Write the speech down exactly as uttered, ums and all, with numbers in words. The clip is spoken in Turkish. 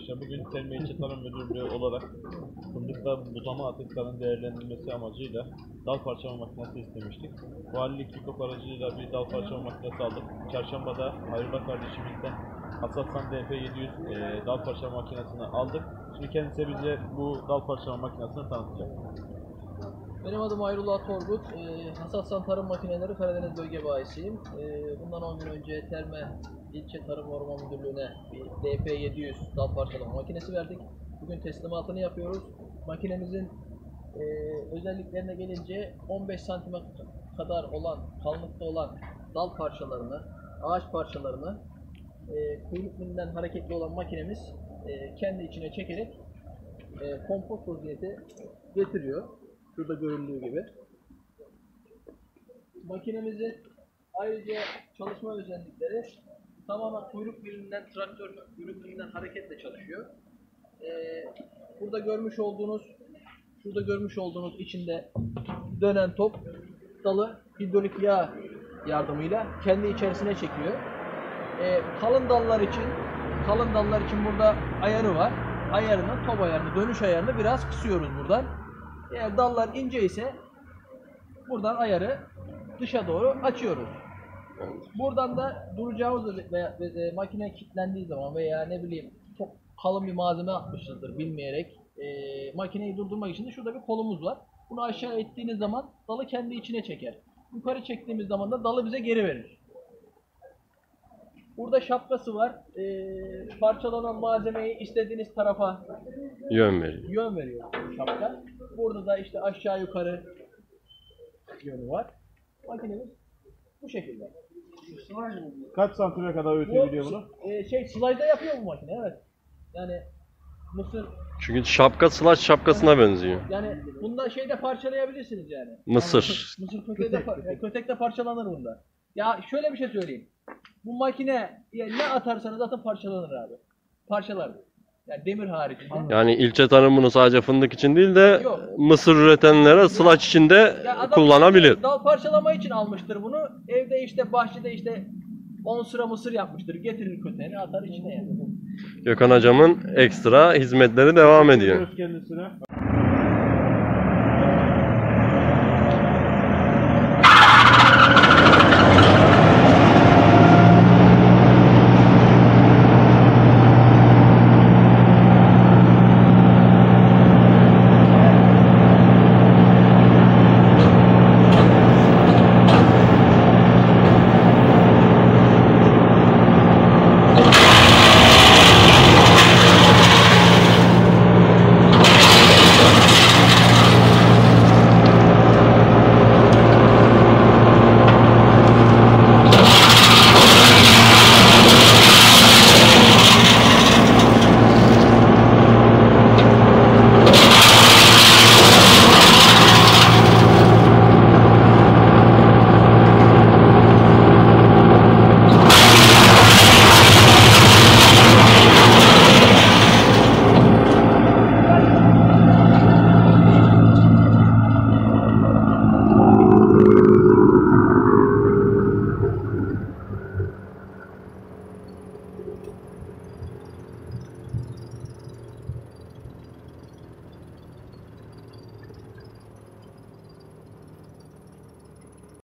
arkadaşlar. Bugün Telme İlçe Tarım Müdürlüğü olarak fındıkta budama atıklarının değerlendirilmesi amacıyla dal parçalama makinesi istemiştik. Valilik İKOP aracılığıyla bir dal parçalama makinesi aldık. Çarşambada Hayrullah kardeşimizden Hassatsan D P yedi yüz e, dal parçalama makinesini aldık. Şimdi kendisi bize bu dal parçalama makinesini tanıtacak. Benim adım Hayrullah Torgut. E, Hassatsan Tarım Makineleri Karadeniz Bölge Bayisiyim. E, bundan on gün önce Terme İlçe Tarım Orman Müdürlüğü'ne bir D P yedi yüz dal parçalama makinesi verdik. Bugün teslimatını yapıyoruz. Makinemizin e, özelliklerine gelince on beş santime kadar olan, kalınlıkta olan dal parçalarını, ağaç parçalarını e, kuyruk milinden hareketli olan makinemiz e, kendi içine çekerek e, kompost vaziyete getiriyor. Şurada görüldüğü gibi. Makinemizin ayrıca çalışma özellikleri tamamen kuyruk milinden, traktör kuyruk milinden hareketle çalışıyor. Ee, burada görmüş olduğunuz, şurada görmüş olduğunuz içinde dönen top dalı hidrolik yağ yardımıyla kendi içerisine çekiyor. Ee, kalın dallar için, kalın dallar için burada ayarı var. Ayarını, top ayarını, dönüş ayarını biraz kısıyoruz buradan. Eğer dallar ince ise buradan ayarı dışa doğru açıyoruz. Buradan da duracağımız veya e, makine kilitlendiği zaman veya ne bileyim çok kalın bir malzeme atmışızdır bilmeyerek e, makineyi durdurmak için de şurada bir kolumuz var. Bunu aşağı ettiğiniz zaman dalı kendi içine çeker. Yukarı çektiğimiz zaman da dalı bize geri verir. Burada şapkası var. E, parçalanan malzemeyi istediğiniz tarafa Yön veriyor. yön veriyor şapka. Burada da işte aşağı yukarı yönü var. Makinemiz bu şekilde. Kaç santime kadar öğütebiliyor bunu? E, şey slide'da yapıyor bu makine, evet. Yani mısır, Çünkü şapka sılaç şapkasına benziyor. yani bunda şeyde parçalayabilirsiniz yani. Mısır. Mısır kötekte, par- kötekte parçalanır bunda. Ya şöyle bir şey söyleyeyim. Bu makine ya ne atarsanız atın parçalanır abi. Parçalar. Yani demir haricinde. Yani ilçe tarımını sadece fındık için değil de Yok. mısır üretenlere sılaç için de Ya adam kullanabilir. dal parçalama için almıştır bunu. Evde işte bahçede işte on sıra mısır yapmıştır. Getirir köteğini atar içine yani. Gökhan hocamın ekstra hizmetleri devam ediyor. Kendisine.